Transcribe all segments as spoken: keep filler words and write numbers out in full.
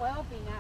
Fue a opinar.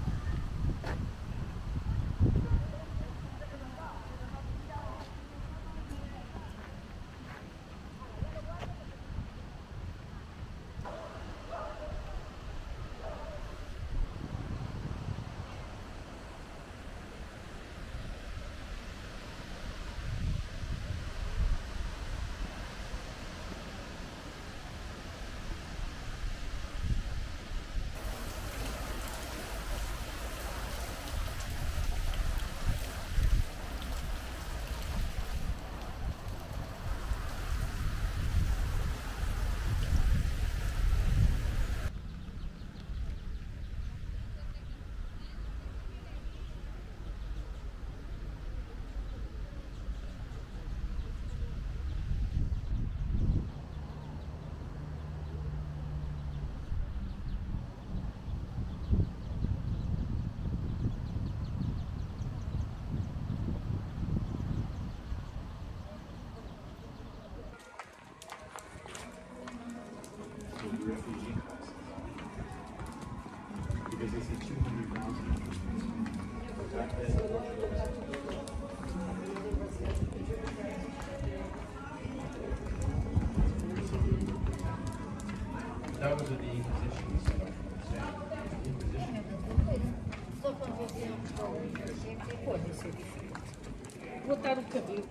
Refugee crisis. Because they say two hundred thousand. That was what the Inquisition set up. Pode ser diferente. Botar o cabelo.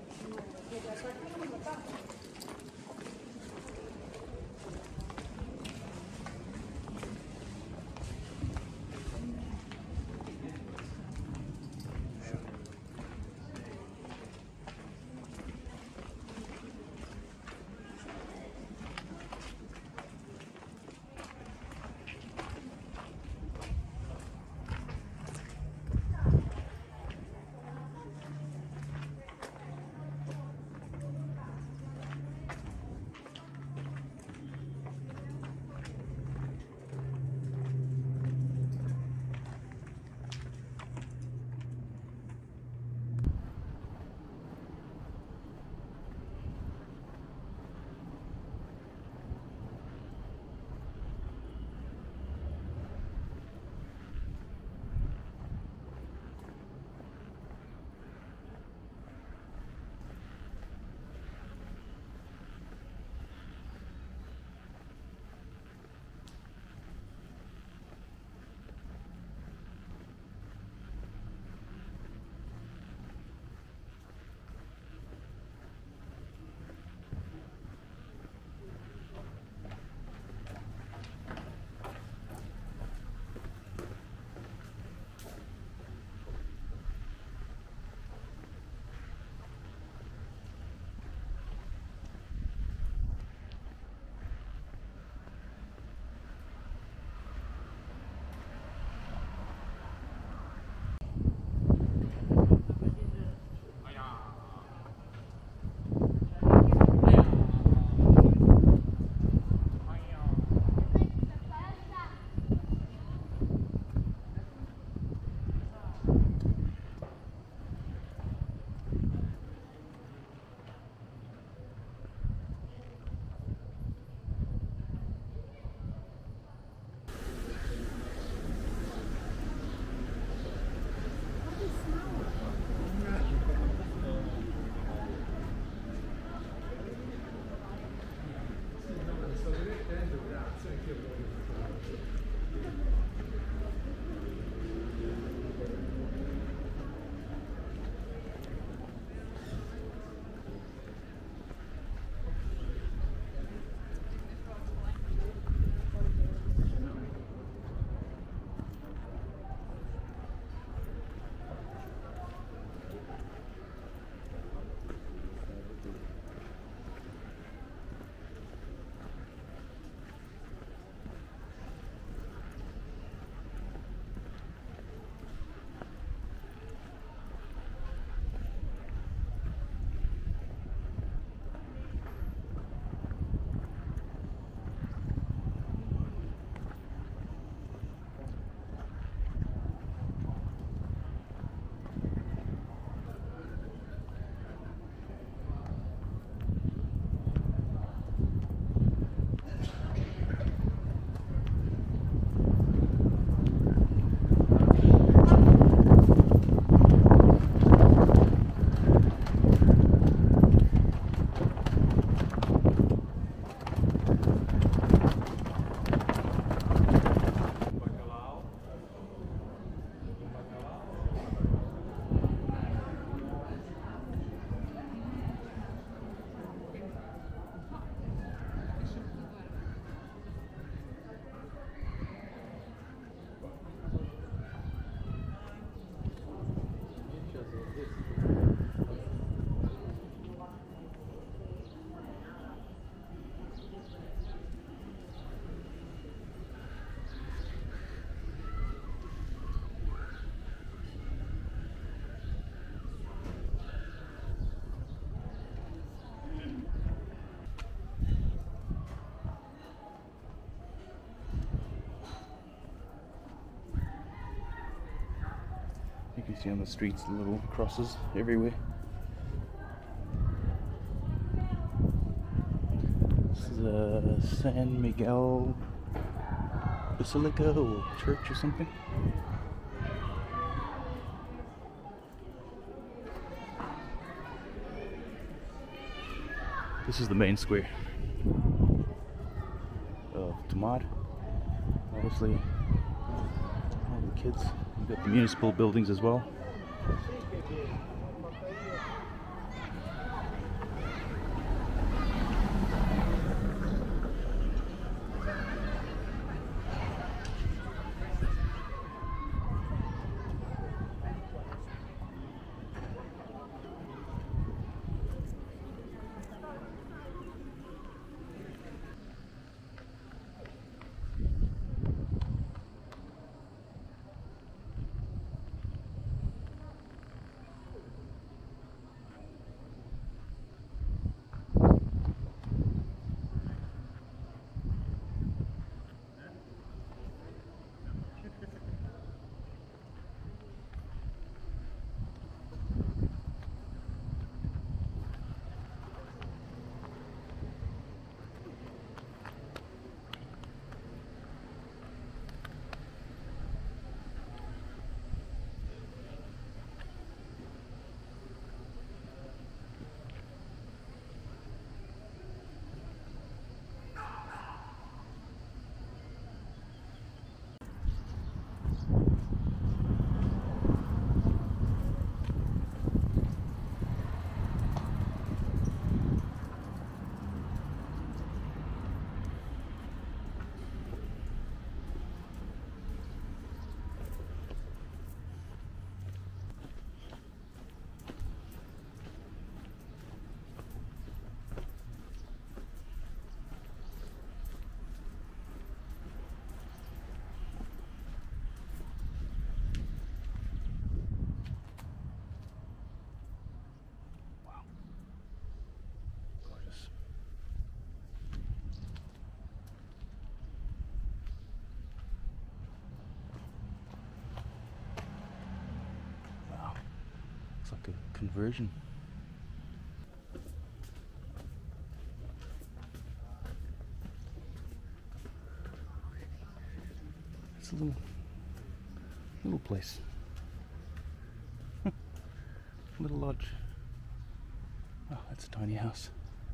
You can see on the streets the little crosses everywhere. This is a San Miguel Basilica or church or something. This is the main square of Tomar. Obviously, all the kids. We've got the municipal buildings as well. It's like a conversion. It's a little, little place. Little lodge. Oh, that's a tiny house.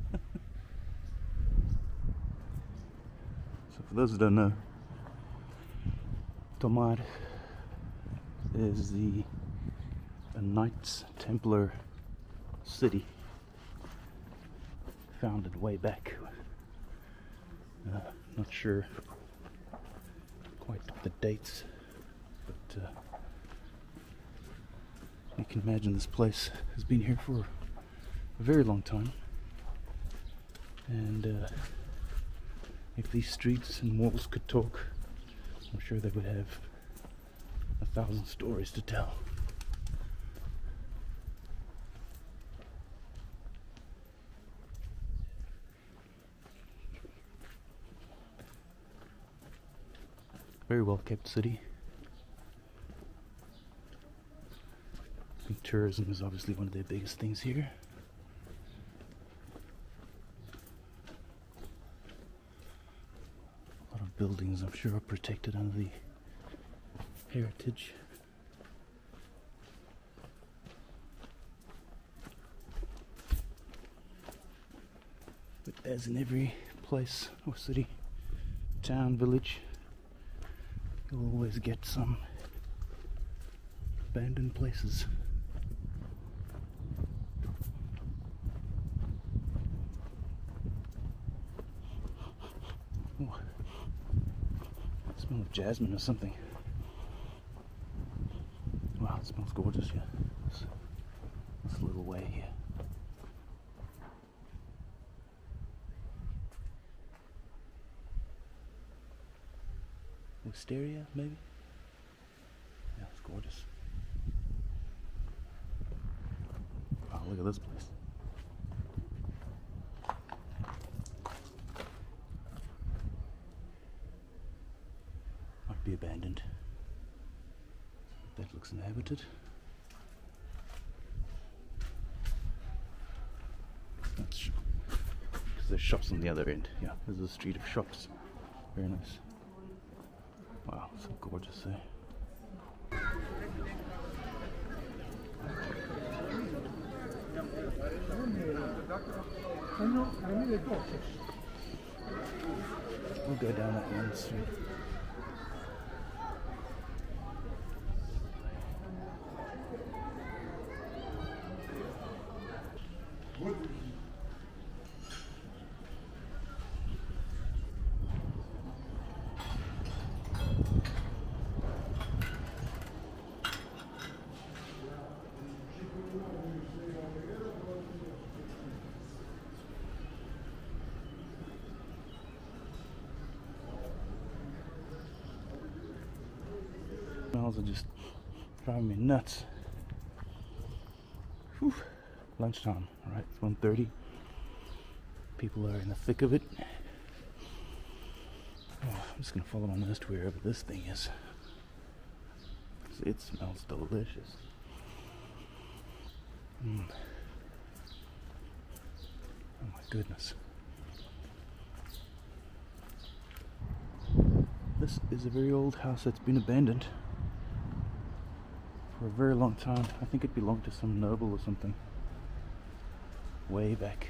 So for those who don't know, Tomar is the a Knights Templar city, founded way back. Uh, not sure quite the dates, but uh, you can imagine this place has been here for a very long time. And uh, if these streets and walls could talk, I'm sure they would have a thousand stories to tell. Very well kept city. I think tourism is obviously one of their biggest things here. A lot of buildings, I'm sure, are protected under the heritage. But as in every place or city, town, village, you'll always get some abandoned places. Oh, I smell of jasmine or something. Wow, it smells gorgeous here. This, this little way here. Wisteria, maybe? Yeah, it's gorgeous. Wow, look at this place. Might be abandoned. That looks inhabited. there's shops on the other end. Yeah, there's a street of shops. Very nice. Wow, so gorgeous there. We'll go down that one street. Smells are just driving me nuts. Whew. Lunchtime, alright, it's one thirty. People are in the thick of it. Oh, I'm just gonna follow my nose to wherever this thing is. It smells delicious. Mm. Oh my goodness. This is a very old house that's been abandoned for a very long time. I think it belonged to some noble or something way back,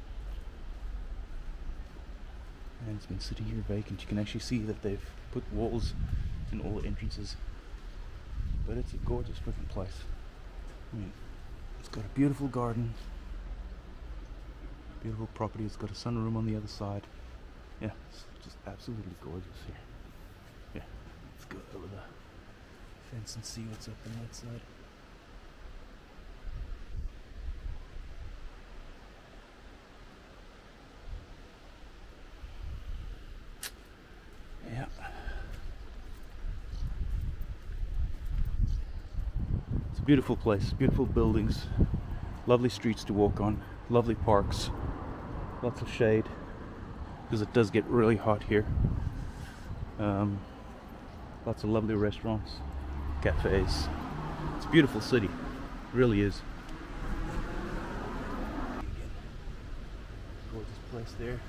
and it's been sitting here vacant. You can actually see that they've put walls in all the entrances, but it's a gorgeous freaking place. I mean, it's got a beautiful garden, beautiful property. It's got a sunroom on the other side. Yeah, it's just absolutely gorgeous here. Yeah, let's go over the fence and see what's up on that side. Yeah. It's a beautiful place, beautiful buildings, lovely streets to walk on, lovely parks, lots of shade, because it does get really hot here. Um, lots of lovely restaurants, cafes. It's a beautiful city, it really is. Gorgeous place there.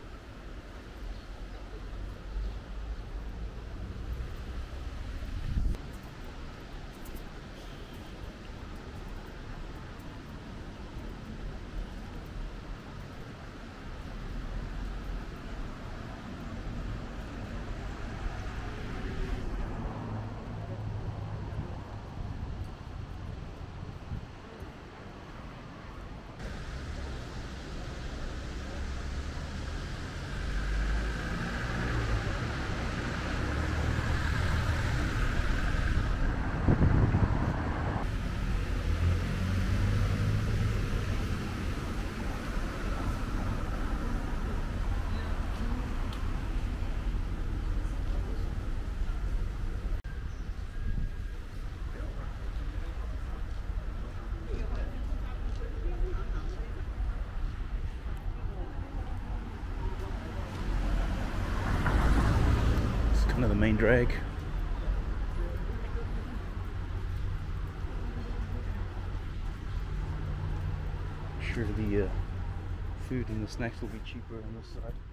Kind of the main drag. Sure, the uh, food and the snacks will be cheaper on this side.